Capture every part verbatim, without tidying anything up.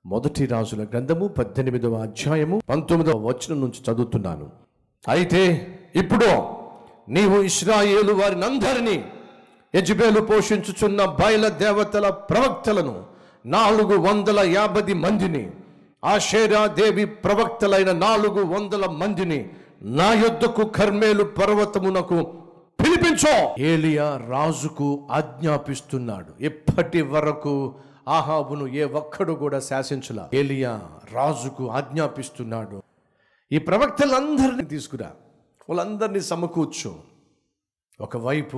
మొదటి రాజుల గ్రంథము పద్దెనిమిదవ అధ్యాయము పంతొమ్మిదవ వచనం నుంచి చదువుతున్నాను. అయితే ఇప్పుడు నీవు ఇశ్రాయేలు వారిని అందరినీ, యెజెబెలు పోషించుచున్న బయలు దేవతల ప్రవక్తలను నాలుగు వందల యాభై మందిని, ఆషేరా దేవి ప్రవక్తలైన నాలుగు వందల మందిని నా యొద్దకు కర్మేలు పర్వతమునకు పిలిపించో. ఏలియా రాజుకు ఆజ్ఞాపిస్తున్నాడు. ఇప్పటి వరకు ఆహాబును ఏ ఒక్కడు కూడా శాసించలా. ఏలియా రాజుకు ఆజ్ఞాపిస్తున్నాడు, ఈ ప్రవక్తలందరినీ తీసుకురా, వాళ్ళందరినీ సమకూర్చు. ఒకవైపు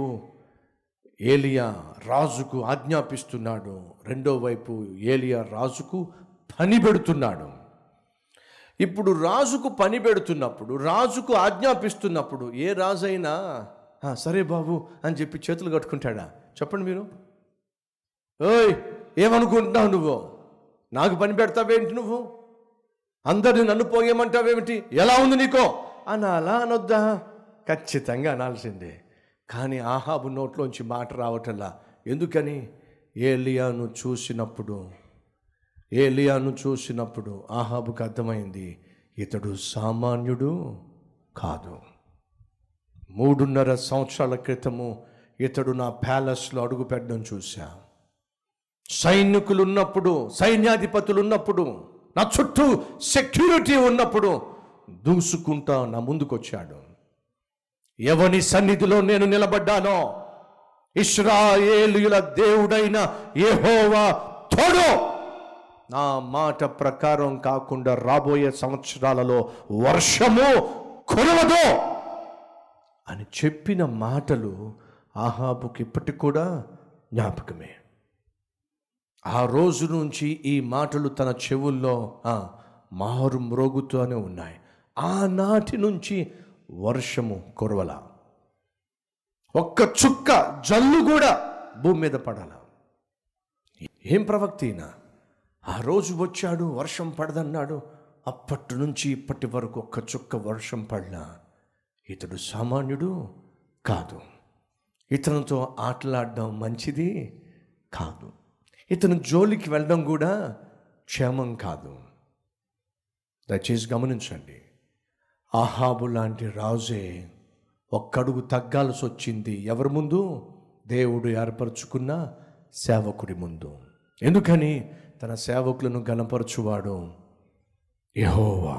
ఏలియా రాజుకు ఆజ్ఞాపిస్తున్నాడు, రెండో వైపు ఏలియా రాజుకు పని పెడుతున్నాడు. ఇప్పుడు రాజుకు పని పెడుతున్నప్పుడు, రాజుకు ఆజ్ఞాపిస్తున్నప్పుడు ఏ రాజైనా సరే బాబు అని చెప్పి చేతులు కట్టుకుంటాడా? చెప్పండి మీరు. ఓయ్ ఏమనుకుంటున్నావు నువ్వు? నాకు పని పెడతావేంటి నువ్వు? అందరిని నన్ను పోయేమంటావేమిటి? ఎలా ఉంది నీకో అనాలా అనొద్దా? ఖచ్చితంగా అనాల్సిందే. కానీ ఆహాబు నోట్లోంచి మాట రావటంలా. ఎందుకని? ఏలియాను చూసినప్పుడు ఏలియాను చూసినప్పుడు ఆహాబుకు అర్థమైంది, ఇతడు సామాన్యుడు కాదు. మూడున్నర సంవత్సరాల క్రితము ఇతడు నా ప్యాలెస్లో అడుగు పెట్టడం చూశా. సైనికులు ఉన్నప్పుడు, సైన్యాధిపతులు ఉన్నప్పుడు, నా చుట్టూ సెక్యూరిటీ ఉన్నప్పుడు దూసుకుంటా నా ముందుకొచ్చాడు. ఎవని సన్నిధిలో నేను నిలబడ్డానో, ఇశ్రాయేలీయుల దేవుడైన యెహోవా తోడు, నా మాట ప్రకారం కాకుండా రాబోయే సంవత్సరాలలో వర్షము కురవదు అని చెప్పిన మాటలు ఆహాబుకి ఇప్పటికి కూడా జ్ఞాపకమే. ఆ రోజు నుంచి ఈ మాటలు తన చెవుల్లో మారు మ్రోగుతూనే ఉన్నాయి. ఆనాటి నుంచి వర్షము కురవల, ఒక్క చుక్క జల్లు కూడా భూమి మీద పడాల. ఏం ప్రవక్తీన? ఆ రోజు వచ్చాడు, వర్షం పడదన్నాడు. అప్పటి నుంచి ఇప్పటి వరకు ఒక్క చుక్క వర్షం పడినా ఇతడు సామాన్యుడు కాదు. ఇతనితో ఆటలాడడం మంచిది కాదు. ఇతను జోలికి వెళ్ళడం కూడా క్షేమం కాదు. దయచేసి గమనించండి, ఆహాబు లాంటి రాజే ఒక్కడుగు తగ్గాల్సి వచ్చింది. ఎవరి ముందు? దేవుడు ఏర్పరచుకున్న సేవకుడి ముందు. ఎందుకని? తన సేవకులను గణపరచువాడు యెహోవా.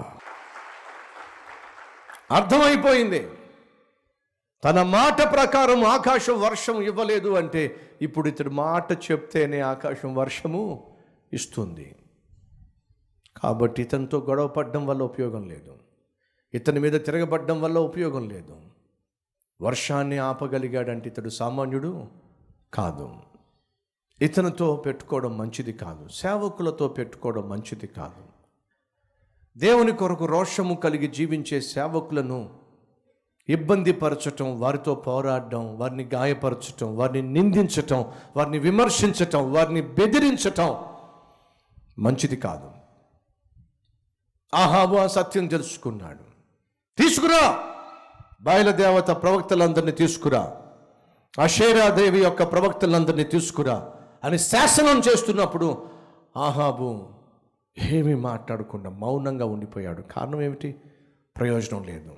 అర్థమైపోయింది. తన మాట ప్రకారం ఆకాశం వర్షం ఇవ్వలేదు అంటే ఇప్పుడు ఇతడు మాట చెప్తేనే ఆకాశం వర్షము ఇస్తుంది. కాబట్టి ఇతనితో గొడవ పడడం వల్ల ఉపయోగం లేదు, ఇతని మీద తిరగబడ్డం వల్ల ఉపయోగం లేదు. వర్షాన్ని ఆపగలిగాడంటే ఇతడు సామాన్యుడు కాదు. ఇతనితో పెట్టుకోవడం మంచిది కాదు, సేవకులతో పెట్టుకోవడం మంచిది కాదు. దేవుని కొరకు రోషము కలిగి జీవించే సేవకులను ఇబ్బంది పరచటం, వారితో పోరాడడం, వారిని గాయపరచటం, వారిని నిందించటం, వారిని విమర్శించటం, వారిని బెదిరించటం మంచిది కాదు. ఆహాబు ఆ సత్యం తెలుసుకున్నాడు. తీసుకురా, బయలుదేవత ప్రవక్తలందరినీ తీసుకురా, ఆషేరాదేవి యొక్క ప్రవక్తలందరినీ తీసుకురా అని శాసనం చేస్తున్నప్పుడు ఆహాబు ఏమీ మాట్లాడకుండా మౌనంగా ఉండిపోయాడు. కారణం ఏమిటి? ప్రయోజనం లేదు.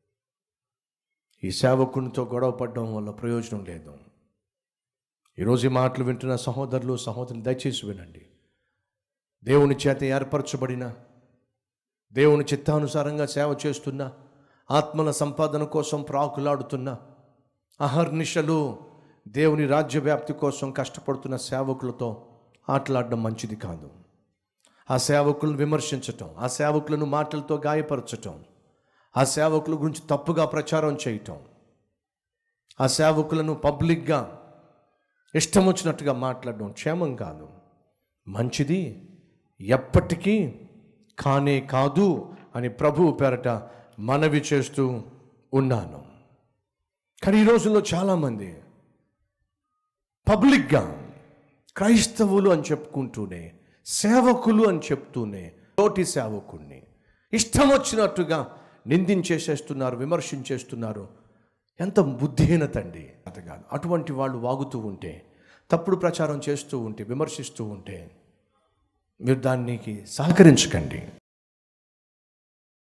ఈ సేవకునితో గొడవ పడడం వల్ల ప్రయోజనం లేదు. ఈరోజు ఈ మాటలు వింటున్న సహోదరులు సహోదరులు దయచేసి వినండి. దేవుని చేత ఏర్పరచబడిన, దేవుని చిత్తానుసారంగా సేవ చేస్తున్న, ఆత్మల సంపాదన కోసం ప్రాకులాడుతున్న, అహర్నిశలు దేవుని రాజ్య వ్యాప్తి కోసం కష్టపడుతున్న సేవకులతో ఆటలాడడం మంచిది కాదు. ఆ సేవకులను విమర్శించటం, ఆ సేవకులను మాటలతో గాయపరచటం, ఆ సేవకుల గురించి తప్పుగా ప్రచారం చేయటం, ఆ సేవకులను పబ్లిక్గా ఇష్టం వచ్చినట్టుగా మాట్లాడడం క్షేమం కాదు, మంచిది ఎప్పటికీ కానే కాదు అని ప్రభువు పేరట మనవి చేస్తూ ఉన్నాను. కానీ ఈ రోజుల్లో చాలామంది పబ్లిక్గా క్రైస్తవులు అని చెప్పుకుంటూనే, సేవకులు అని చెప్తూనే తోటి సేవకుణ్ణి ఇష్టం వచ్చినట్టుగా నిందించేసేస్తున్నారు, విమర్శించేస్తున్నారు. ఎంత బుద్ధిహీనత అండి! కాదు. అటువంటి వాళ్ళు వాగుతూ ఉంటే, తప్పుడు ప్రచారం చేస్తూ ఉంటే, విమర్శిస్తూ ఉంటే మీరు దానికి సహకరించకండి.